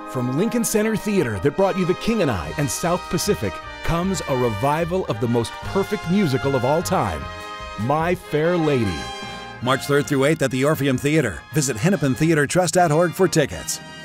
From Lincoln Center Theater that brought you The King and I and South Pacific comes a revival of the most perfect musical of all time, My Fair Lady. March 3rd through 8th at the Orpheum Theater. Visit hennepintheatretrust.org for tickets.